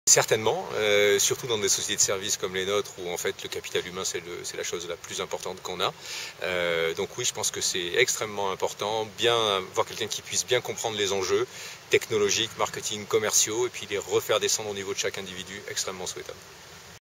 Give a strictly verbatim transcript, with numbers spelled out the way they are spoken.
Certainement, euh, surtout dans des sociétés de services comme les nôtres où en fait le capital humain c'est la chose la plus importante qu'on a. Euh, donc oui, je pense que c'est extrêmement important, bien avoir quelqu'un qui puisse bien comprendre les enjeux technologiques, marketing, commerciaux et puis les refaire descendre au niveau de chaque individu, extrêmement souhaitable.